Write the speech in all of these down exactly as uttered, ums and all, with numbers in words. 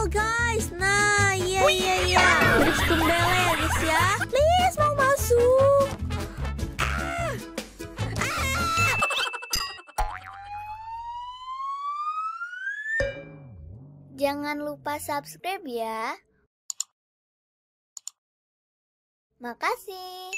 Stumble guys. Nah, iya iya iya. Bridge Tumbele ya guys ya. Please mau masuk. Ah. Ah. Jangan lupa subscribe ya. Makasih.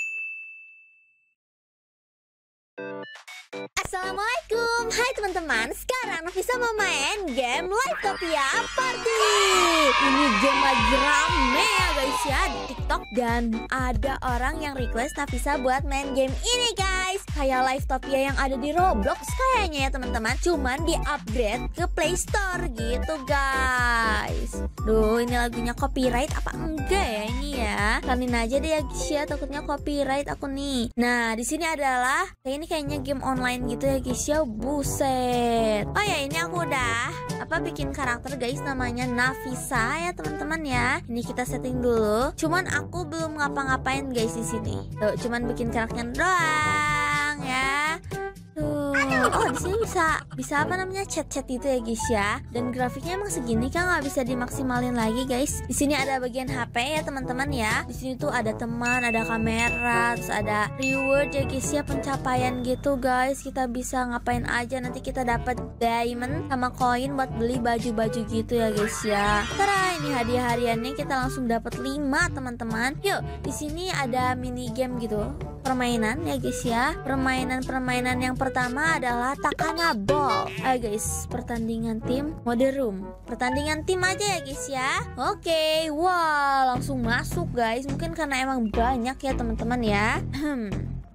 Assalamualaikum, hai teman-teman. Sekarang Nafisa mau main game Livetopia Party. Ini game lagi rame ya guys ya di TikTok, dan ada orang yang request Nafisa buat main game ini guys. Kayak Livetopia yang ada di Roblox kayaknya ya teman-teman, cuman di upgrade ke Play Store gitu guys. Duh, ini lagunya copyright apa enggak ya ini ya? Klanin aja deh ya guys ya, takutnya copyright aku nih. Nah, di sini adalah kayak ini kayaknya game online gitu ya guys ya. Buset. Oh ya, ini aku udah apa bikin karakter guys, namanya Nafisa ya teman-teman ya. Ini kita setting dulu. Cuman aku belum ngapa-ngapain guys di sini. Tuh, cuman bikin karakternya doang ya. Tuh. Oh, di sini bisa bisa apa namanya chat-chat itu ya guys ya. Dan grafiknya emang segini kan, nggak bisa dimaksimalin lagi guys. Di sini ada bagian H P ya teman-teman ya. Di sini tuh ada teman, ada kamera, terus ada reward ya guys ya, pencapaian gitu guys. Kita bisa ngapain aja, nanti kita dapat diamond sama koin buat beli baju-baju gitu ya guys ya. Tara, ini hadiah hariannya kita langsung dapat lima teman-teman. Yuk, di sini ada mini game gitu. Permainan ya guys ya. Permainan-permainan yang pertama adalah Takana Ball. Ayo guys, pertandingan tim mode room. Pertandingan tim aja ya guys ya. Oke, wow, langsung masuk guys. Mungkin karena emang banyak ya teman-teman ya. Hmm.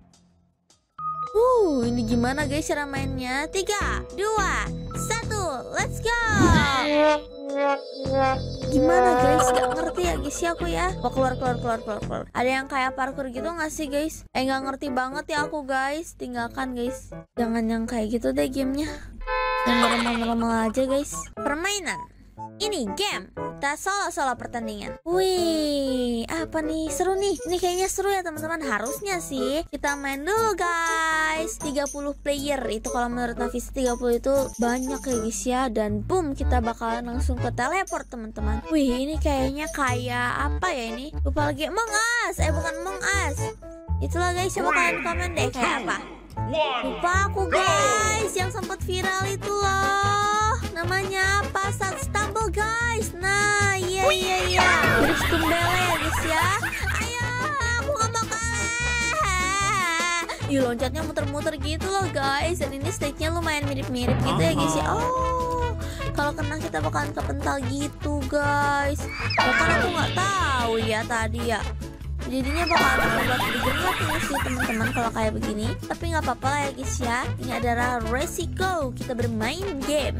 Uh, ini gimana guys cara mainnya? Tiga, dua, satu, let's go. Gimana guys? Gak ngerti ya guys ya aku ya. Oh, keluar keluar keluar keluar keluar. Ada yang kayak parkour gitu gak sih guys? Eh, gak ngerti banget ya aku guys. Tinggalkan guys. Jangan yang kayak gitu deh gamenya. Yang normal-normal aja guys. Permainan. Ini game. Kita solo-solo pertandingan. Wih, apa nih? Seru nih. Ini kayaknya seru ya teman-teman. Harusnya sih. Kita main dulu guys. tiga puluh player. Itu kalau menurut Nafisa tiga puluh itu banyak ya guys ya. Dan boom, kita bakalan langsung ke teleport teman-teman. Wih, ini kayaknya kayak apa ya ini? Lupa lagi. Among Us. Eh, bukan Among Us. Itulah guys, coba kalian komen deh kayak apa. Lupa aku guys. Yang sempat viral itu loh. Namanya apa? Saat Stumble guys. Nah, iya iya iya. Bridge Tumbele ya guys ya. Ayo, aku gak mau kalah. Ih, loncatnya muter-muter gitu loh guys. Dan ini stage-nya lumayan mirip-mirip gitu ya guys ya. Oh, kalau kena kita bakalan kepental gitu guys. Bahkan aku nggak tahu ya tadi ya. Jadinya bakalan buat digengat ini sih teman-teman kalau kayak begini. Tapi nggak apa-apa lah ya guys ya. Ini adalah resiko kita bermain game.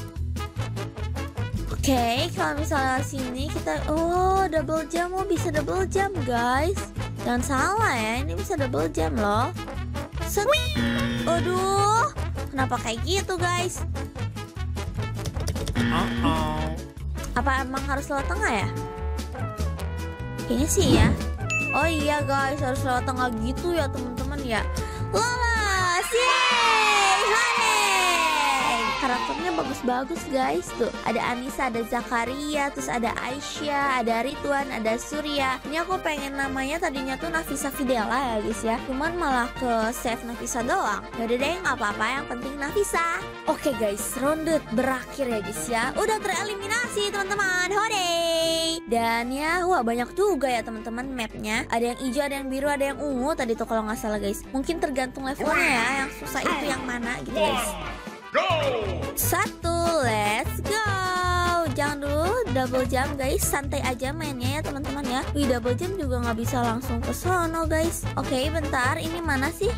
Oke, okay, kalau misalnya sini kita oh double jump, oh bisa double jump guys. Jangan salah ya, ini bisa double jump loh. Set. Aduh, kenapa kayak gitu guys? Uh-oh. Apa emang harus lewat tengah ya? Kayaknya sih ya. Oh iya guys, harus lewat tengah gitu ya teman-teman ya. Lolos, yeay, hore. Karakternya bagus-bagus guys. Tuh, ada Anissa, ada Zakaria, terus ada Aisyah, ada Ridwan, ada Surya. Ini aku pengen namanya tadinya tuh Nafisa Fidela ya guys ya. Cuman malah ke save Nafisa doang. Yaudah deh, nggak apa-apa, yang penting Nafisa. Oke guys, ronde berakhir ya guys ya. Udah tereliminasi teman-teman. Hore. Dan ya, wah banyak juga ya teman-teman mapnya. Ada yang hijau, ada yang biru, ada yang ungu tadi tuh kalau nggak salah guys. Mungkin tergantung levelnya ya. Yang susah itu yang mana gitu guys. Satu, let's go. Jangan dulu double jump guys. Santai aja mainnya ya teman-teman ya. Wih, double jump juga nggak bisa langsung ke sono guys. Oke, bentar. Ini mana sih?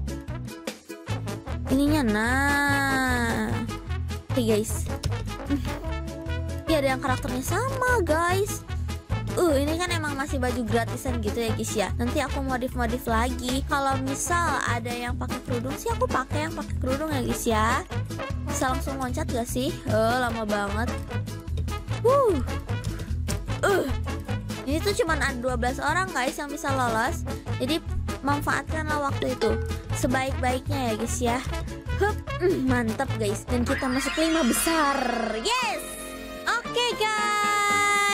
Ininya, nah. Oke guys. Ya, ada yang karakternya sama guys. Uh, ini kan emang masih baju gratisan gitu ya guys ya. Nanti aku modif-modif lagi. Kalau misal ada yang pakai kerudung sih, aku pakai yang pakai kerudung ya guys ya. Bisa langsung loncat gak sih? Oh, lama banget. Uh. Uh. Ini tuh cuman ada dua belas orang guys yang bisa lolos. Jadi manfaatkanlah waktu itu sebaik-baiknya ya guys ya. Hup, mm, mantap guys. Dan kita masuk lima besar. Yes. Oke okay, guys.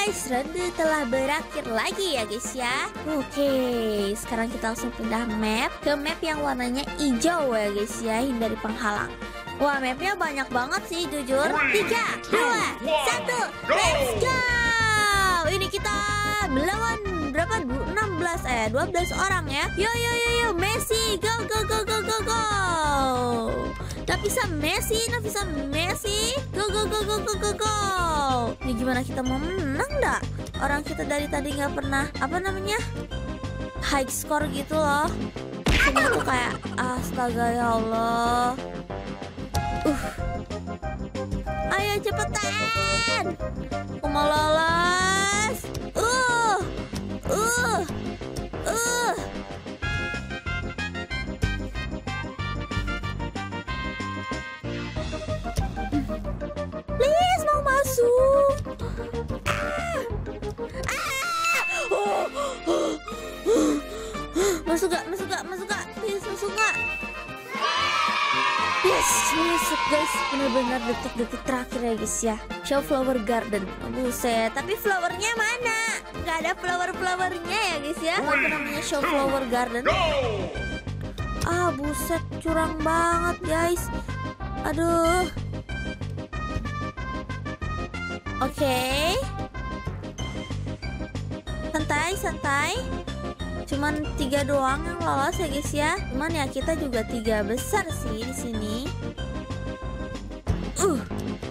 guys, ronde telah berakhir lagi ya guys ya. Oke, sekarang kita langsung pindah map ke map yang warnanya hijau ya guys ya, hindari penghalang. Wah, mapnya banyak banget sih jujur. Tiga, dua, satu, let's go. Ini kita melawan berapa? enam belas eh dua belas orang ya. Yo yo yo yo, Messi, go go go go go go. Nafisa Messi, Nafisa Messi, go go go go go go go. Ini gimana kita mau menang dak? Orang kita dari tadi nggak pernah apa namanya high score gitu loh. Semua tuh kayak astaga ya Allah. Uh, ayo cepetan. Aku mau lolos. Uh, uh, uh. Please mau masuk. Ah. Ah. Oh. Masuk gak? Masuk gak? Masuk gak? Please masuk gak? Yes, masuk guys. Bener-bener detik-detik terakhir ya guys ya. Show flower garden. Buset, tapi flowernya mana? Gak ada flower-flowernya ya guys ya. Apa namanya show flower garden? Ah buset, curang banget guys. Aduh. Oke, okay. Santai, santai. Cuman tiga doang yang lolos ya guys ya. Cuman ya kita juga tiga besar sih di sini. Uh.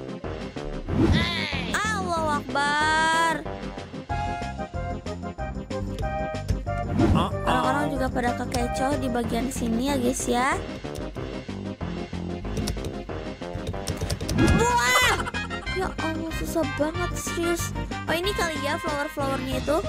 Allahu Akbar. Orang-orang juga pada kekecoh di bagian sini ya guys ya. Wah! Ya Allah, susah banget serius. Oh ini kali ya flower-flowernya itu.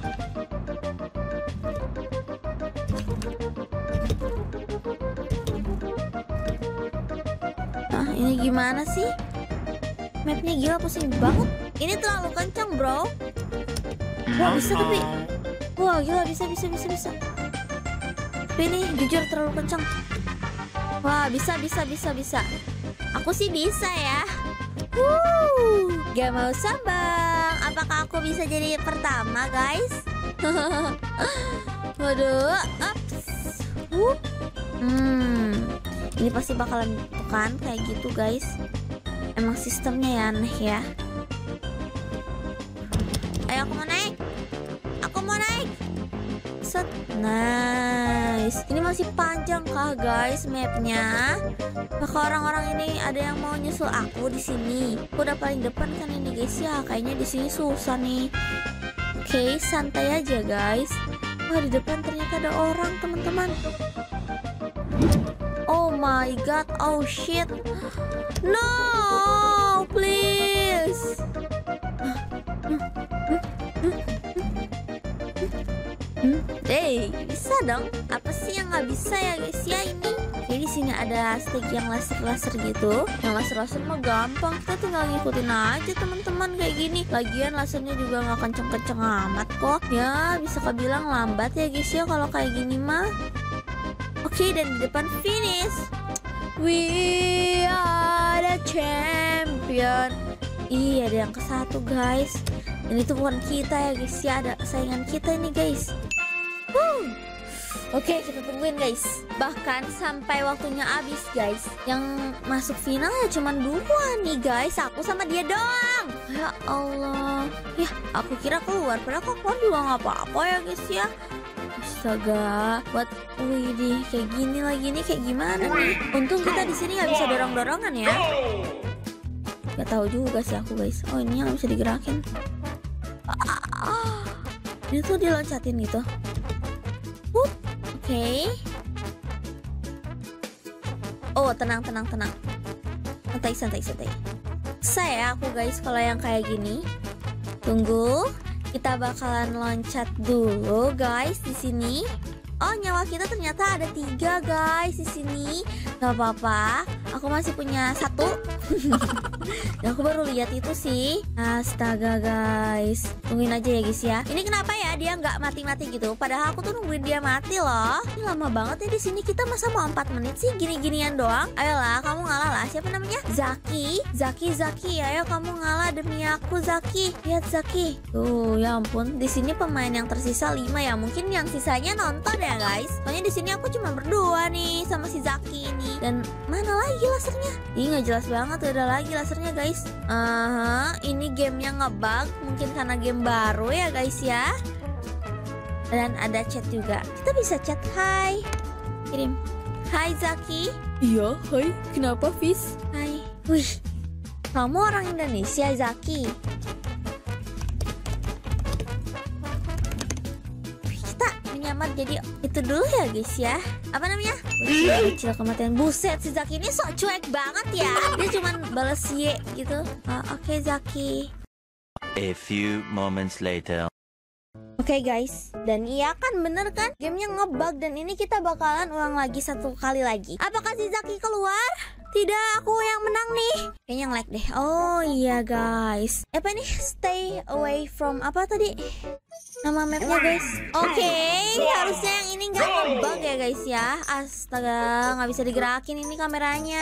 Nah ini gimana sih? Mapnya gila, pusing banget. Ini terlalu kencang bro. Wah bisa tapi. Wah gila, bisa bisa bisa bisa. Tapi ini jujur terlalu kencang. Wah bisa bisa bisa bisa. Aku sih bisa ya. Wuh, gak mau sombong. Apakah aku bisa jadi pertama guys? Waduh, ups. Wuh. Hmm, ini pasti bakalan bukan kayak gitu guys. Emang sistemnya ya aneh ya. Ayo aku mau naik. Aku mau naik. Set, nice. Ini masih panjang kah guys mapnya? Maka orang-orang ini ada yang mau nyusul aku di sini. Aku udah paling depan kan ini guys ya. Kayaknya di sini susah nih. Oke, okay, santai aja guys. Wah di depan ternyata ada orang teman-teman. Oh my god, oh shit. No, please. Hey, bisa dong. Apa sih yang nggak bisa ya guys ya ini? Jadi di sini ada stick yang laser-laser gitu. Yang laser-laser mah gampang, kita tinggal ngikutin aja teman-teman kayak gini. Lagian lasernya juga nggak kenceng-kenceng amat kok. Ya bisa kebilang lambat ya guys ya kalau kayak gini mah. Oke, dan di depan finish. We are the champion. Iya, ada yang ke satu guys. Dan itu bukan kita ya guys ya, ada saingan kita ini guys. Woo. Oke, kita tungguin guys. Bahkan sampai waktunya habis guys. Yang masuk final ya cuma dua nih guys. Aku sama dia doang. Ya Allah. Ya, aku kira keluar. Padahal kok keluar juga nggak apa-apa ya guys ya. Astaga, buat wih deh kayak gini lagi nih kayak gimana nih? Untung kita di sini nggak bisa dorong-dorongan ya. Gak tahu juga sih aku guys. Oh ini nggak bisa digerakin. Ah, ini tuh diloncatin gitu. Uh, Oke. Okay. Oh tenang tenang tenang. Santai santai santai. Saya aku guys kalau yang kayak gini. Tunggu. Kita bakalan loncat dulu guys di sini. Oh nyawa kita ternyata ada tiga guys di sini. Gak apa-apa, aku masih punya satu. Dan aku baru lihat itu sih. Astaga guys, tungguin aja ya guys ya. Ini kenapa ya dia nggak mati-mati gitu? Padahal aku tuh nungguin dia mati loh. Ini lama banget ya di sini. Kita masa mau empat menit sih gini-ginian doang? Ayolah, kamu ngalah lah. Siapa namanya? Zaki. Zaki, Zaki. Ayo kamu ngalah demi aku Zaki. Lihat Zaki. Tuh, ya ampun. Di sini pemain yang tersisa lima ya. Mungkin yang sisanya nonton ya guys. Soalnya di sini aku cuma berdua nih sama si Zaki ini. Dan mana lagi lasernya? Ih, nggak jelas banget. Udah lagi lasernya guys. Aha, ini gamenya ngebug. Mungkin karena game baru ya guys ya. Dan ada chat juga. Kita bisa chat. Hai. Kirim. Hai Zaki. Iya, hai. Kenapa Fis? Hai. Wih, kamu orang Indonesia Zaki. Kita menyamar jadi itu dulu ya guys ya. Apa namanya? Kecil, kecil kematian. Buset, si Zaki ini sok cuek banget ya. Dia cuman balas Y gitu. uh, Oke okay, Zaki. A few moments later. Oke okay guys, dan iya kan bener kan? Gamenya ngebug dan ini kita bakalan ulang lagi satu kali lagi. Apakah si Zaki keluar? Tidak, aku yang menang nih. Kayaknya nge-lag deh. Oh iya guys. Apa nih? Stay away from apa tadi? Nama mapnya guys. Oke, okay, harusnya yang ini nggak ngebug ya guys ya. Astaga, nggak bisa digerakin ini kameranya.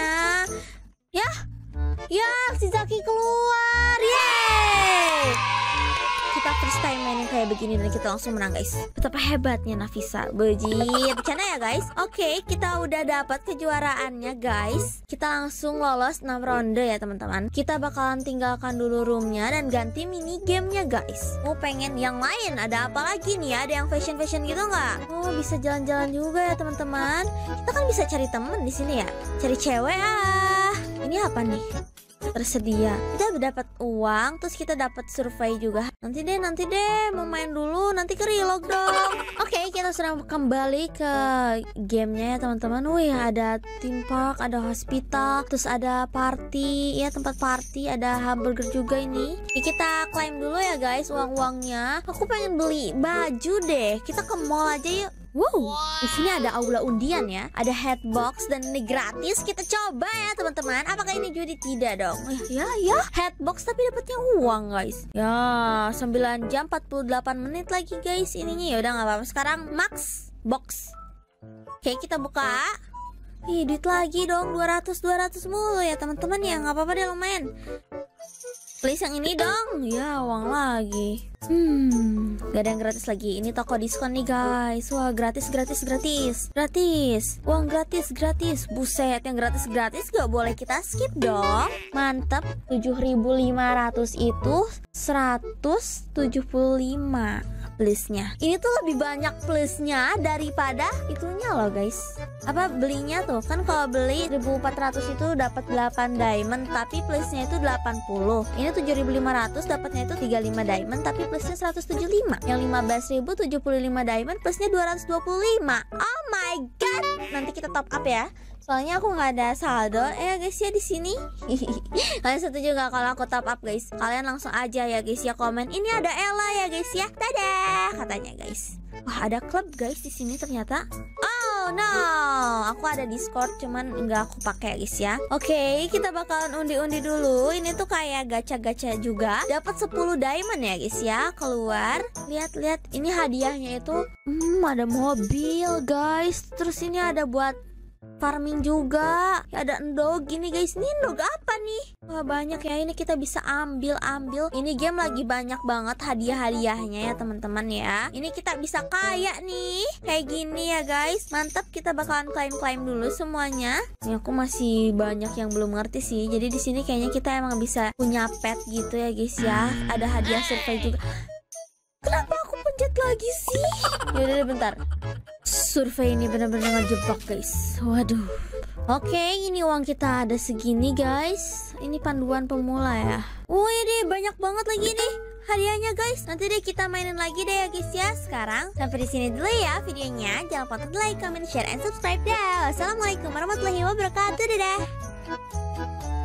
Ya, ya si Zaki keluar. Yeay. Kita first time mainin kayak begini dan kita langsung menang guys. Betapa hebatnya Nafisa. Bejit. Bercanda ya guys. Oke, okay, kita udah dapat kejuaraannya guys. Kita langsung lolos enam ronde ya teman-teman. Kita bakalan tinggalkan dulu roomnya dan ganti mini gamenya guys. Mau pengen yang lain? Ada apa lagi nih? Ada yang fashion-fashion gitu nggak? Oh, bisa jalan-jalan juga ya teman-teman. Kita kan bisa cari temen di sini ya. Cari cewek ah. Ini apa nih? Tersedia. Kita dapat uang, terus kita dapat survei juga. Nanti deh, nanti deh, mau main dulu, nanti ke relog dong. Oke, okay, kita sudah kembali ke gamenya ya teman-teman. Wih, ada theme park, ada hospital, terus ada party, ya tempat party, ada hamburger juga ini. Oke, kita claim dulu ya guys uang-uangnya. Aku pengen beli baju deh. Kita ke mall aja yuk. Wow, di sini ada aula undian ya, ada headbox dan ini gratis. Kita coba ya teman-teman. Apakah ini judi? Tidak dong. Ya ya, headbox tapi dapatnya uang guys. Ya, sembilan jam empat puluh delapan menit lagi guys ininya. Ya udah nggak apa-apa. Sekarang max box. Oke, kita buka. Ih, duit lagi dong, dua ratus dua ratus mulu ya teman-teman ya. Nggak apa-apa deh, lumayan. Please yang ini dong. Ya, uang lagi. Hmm, gak ada yang gratis lagi. Ini toko diskon nih guys. Wah, gratis, gratis, gratis. Gratis. Uang gratis, gratis. Buset, yang gratis, gratis gak boleh kita skip dong. Mantap. tujuh ribu lima ratus itu seratus tujuh puluh lima plusnya. Ini tuh lebih banyak plusnya daripada itunya loh guys. Apa belinya tuh? Kan kalau beli seribu empat ratus itu dapat delapan diamond, tapi plusnya itu delapan puluh. Ini tujuh ribu lima ratus dapatnya itu tiga puluh lima diamond, tapi plusnya seratus tujuh puluh lima. Yang lima belas ribu tujuh puluh lima diamond plusnya dua ratus dua puluh lima. Oh my god. Nanti kita top up ya. Soalnya aku nggak ada saldo ya guys ya di sini. Kalian setuju nggak kalau aku top up guys? Kalian langsung aja ya guys ya komen. Ini ada Ella ya guys ya. Dadah katanya guys. Wah, ada klub guys di sini ternyata. Oh no, aku ada Discord cuman nggak aku pakai guys ya. Oke, okay, kita bakalan undi-undi dulu. Ini tuh kayak gacha-gacha juga. Dapat sepuluh diamond ya guys ya. Keluar. Lihat-lihat ini hadiahnya itu. Hmm, ada mobil guys. Terus ini ada buat farming juga. Ya, ada endog gini guys. Ini endog apa nih? Wah, banyak ya. Ini kita bisa ambil-ambil. Ini game lagi banyak banget hadiah-hadiahnya ya teman-teman ya. Ini kita bisa kaya nih. Kayak gini ya guys. Mantap, kita bakalan klaim-klaim dulu semuanya. Ini aku masih banyak yang belum ngerti sih. Jadi di sini kayaknya kita emang bisa punya pet gitu ya guys ya. Ada hadiah survei juga. Kenapa aku pencet lagi sih? Yaudah bentar. Survei ini benar-benar ngejebak guys. Waduh. Oke, ini uang kita ada segini guys. Ini panduan pemula ya. Wih deh, banyak banget lagi nih hadiahnya guys. Nanti deh kita mainin lagi deh ya guys ya. Sekarang sampai di sini dulu ya videonya. Jangan lupa untuk like, comment, share, and subscribe dah. Wassalamualaikum warahmatullahi wabarakatuh. Dadah.